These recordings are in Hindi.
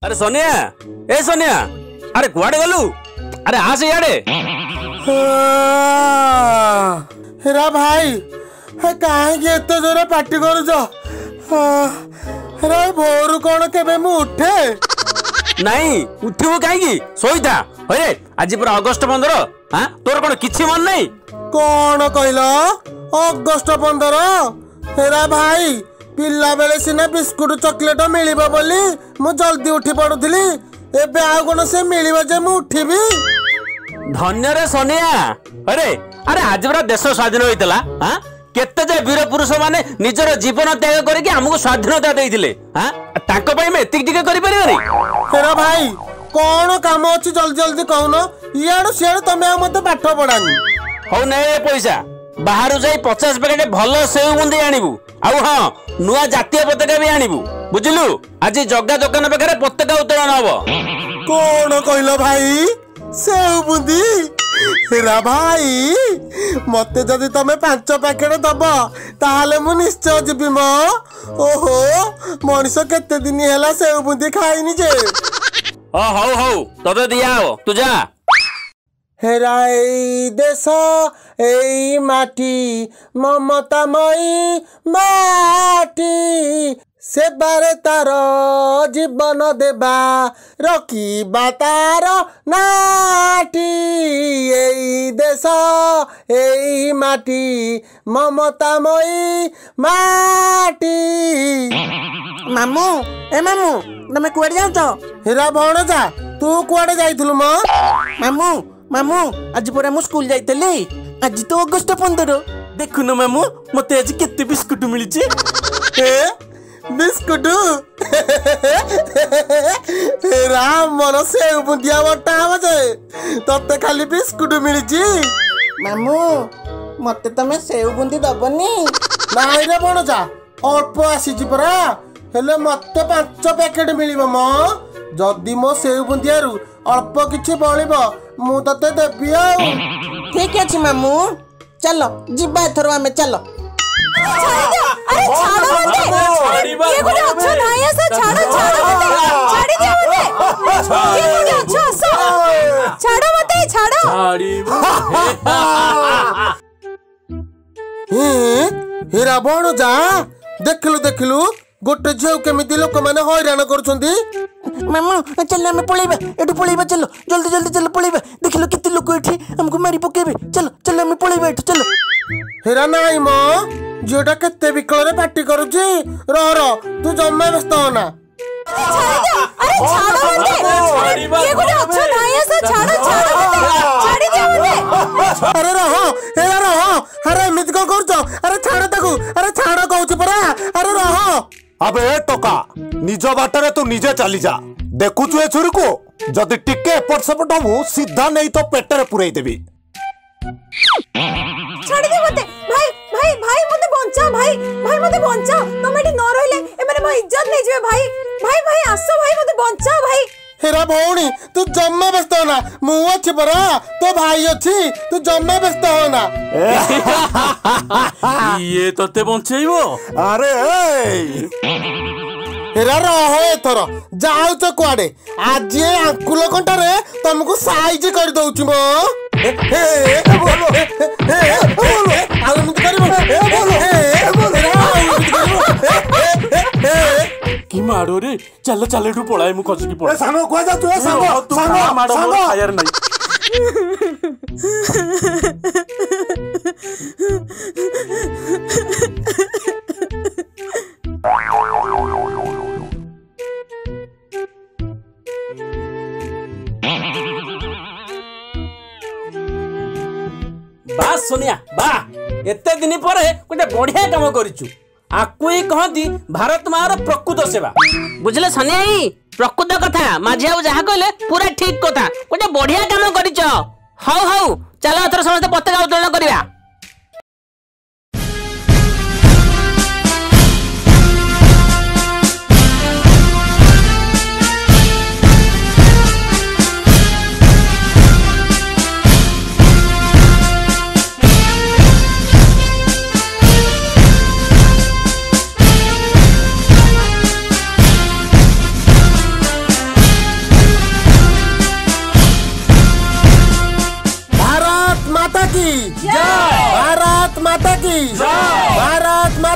अरे सोनिया, ए सोनिया, अरे कुआडे गलु? अरे आसे याडे। हेरा भाई, कहीं एत जोर पार्टी कर भोर कौन के उठे नहीं उठिबु कहीं सोईथा अरे आज पूरा अगस्ट 15 हाँ तोर कौन किछि मन नहीं कौन कहल अगस्ट 15 हेरा भाई पिला बेले सिना बिस्कुट चॉकलेट मिलिबो बोली मु जल्दी उठी पड़ुथली एबे आ कोन से मिलिबो जे मु उठिबी धन्य रे सोनिया अरे अरे आज पूरा देश स्वाधीन होइतला हां केते जे वीर पुरुष माने निजर जीवन त्याग करके हमको स्वाधीनता देइथिले हां ताको पई में एतिक टिके करि परिबनी हेरा भाई कौन काम अछि जल्दी जल्दी कहून इयाडो सियाडो तमे मते पाठ पढानी हो नै पैसा बाहर जाई 50 पैकेट भलो सेव बुंदी आनिबू आउ हां नुआ जातीय पताका भी आनिबू बुझलु आज जग्गा दुकान पाखरे पताका उतरण हबो कौन कहलो भाई सेव बुंदी हेरा भाई मते जदि तमे 5 पैकेट दब ताहाले मु निश्चय जिबी म ओहो मनिष केते दिन हैला सेव बुंदी खाइनी जे ओ हौ तते दिया हो तू जा हेरा एई देश एई माटी ममतामयी माटी सेबारे तार जीवन देबा रखिबा तार नाटी एई देश एई माटी ममतामयी माटी मामू ए मामू तमे कुआडे जाउछ हेरा भणजा तू कुआडे जाइथलु म मामू मामू आज पूरा मु स्कूल जाइतली आज तो अगस्ट 15 देखुन मामू मते आज केते बिस्कुट मिलिछि बिस्कुट राम मन से बुंदिया बटा बजे तते खाली बिस्कुट मिलिछि मामू मते तमे सेव बुंदी दबनी नाही रे बणजा अल्प आसीछि परा हेले मते 5 पैकेट मिलिबो म जदी मो सेव बुंदियारू अल्प किछि बळिबो मु तते देबी आ ठीक अछि मामू चलो जिबा थरो हमें चलो अरे छाड़ो मते ये कोने अच्छा नाही ऐसा छाड़ो मते छाड़ी दे मते ये कोने अच्छा सो छाड़ो मते छाड़ो हेरा बण जा देखलु गोटे झियो केमिति लोक माने हैरान करछंती मामू चल हमें पळेबा एटू पळेबा चलो जल्दी जल्दी चलो पळेबा देखलो किते लोक एठी हमको मारी पकेबे चलो चलो हमें पळेबा एटू चलो हेरा नाही म जेटा केते बिकल रे पार्टी करूची र तू जम्मा व्यस्त होना अरे छाड़ो मते ये कोने अच्छा नाही ऐसा छाड़ो मते छाड़ी दे मते अरे रहो अरे एमित को करछो अरे छाड़ ताकू अरे छाड़ कहूची परा अरे रहो अबे टोका निज बाटरे तू निजे चली जा देखुचु ए छुरी को जदि टिके एपट सेपट हबु सीधा नहीं तो पेटरे पुरई देबी छाड़ी दे मते भाई मते बंचा भाई मते बंचा तमेटी न रहिले ए माने म इज्जत नै जेबे भाई आसो भाई मते बंचा भाई हेरा भौणी तू जम्मा व्यस्त होना मु अछि परा तो भाई अछि तू जम्मा व्यस्त होना ये तते बंचेइबो अरे हेरा रहो एथर जाऊ तो कुआडे आज ये अंकुल कंटारे तुमको साइज कर दउची मो की मारो रे चल चल एठू पळाय मु खसकी पळ सांगो कोआ जा तू सांगो मारो फायर नहीं बा सोनिया बा एते दिन पर गोटे बढ़िया काम करिछु आकु ही कहती भारत मार प्रकृत सेवा बुझले सनियाई प्रकृत कथा माझी आउ जहा कहले पूरा ठीक कथा गोटे बढ़िया काम करिछ हौ चलो एथर समस्त पताका उत्तोलन करिया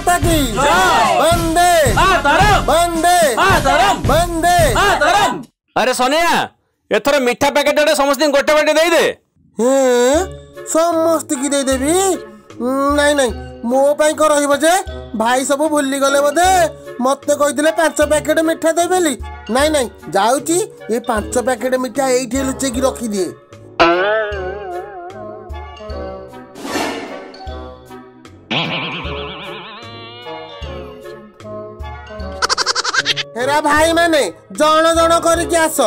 माता की वंदे वंदे वंदे। अरे सोनिया एथर मिठा पैकेट समस्त गोटे गोटे दे दे। समस्त की दे देवी नाई नाई मो पाई को रहिबो जे भाई सब भूली गले बोधे मते कहिदिले 5 पैकेट मिठा दे बेली। नाई नाई जाउची ये 5 पैकेट मिठा एठी लुचे की रखी दिए। हेरा भाई माने जण जण करके आस।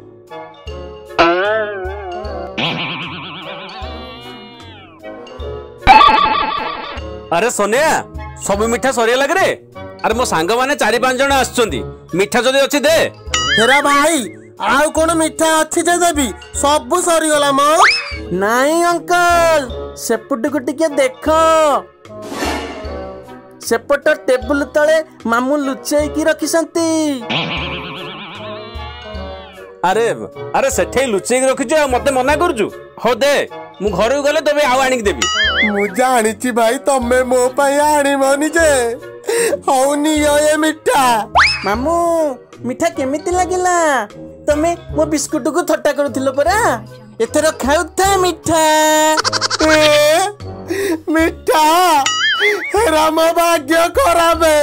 अरे सोनिया सब मिठा सरिया लगे रे। अरे मो सांग माने 4-5 जण आछंती मिठा जदी अछि दे। हेरा भाई आउ कोन मिठा अछि जे देबी सब सरी गला मो। नहीं अंकल सेपट को टिके देखो सेपट टेबुल तले मामू लुचेई की रखिसंती। अरे अरे सेठे लुचेई रखिछ मते मना करजु। हो दे मु घर गले तबे आउ आनिक देबी। मु जानिची भाई तमे मो पाई आनी मनी जे हौनी ये मिठा। मामू मिठा केमिति लागिला तमे मो बिस्कुट को थट्टा करूथिलो परा एथर खाउ था मिठा। मिठा हेरा मो भाग्य खराब है।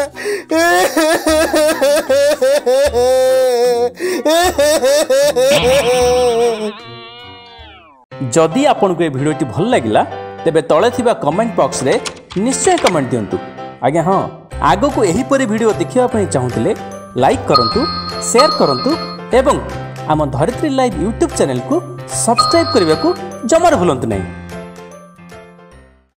जदि आपको ये भिडियोटी भल लगिला तेबे तले थिबा कमेंट बॉक्स रे निश्चय कमेंट दियंतु। आज्ञा हाँ आगो को यही परी वीडियो देखिबा पई चाहुतिले लाइक करंतु शेयर करंतु एवं आम धरित्री लाइव यूट्यूब चैनल को सब्सक्राइब करने को जमार भूलंतु नहीं।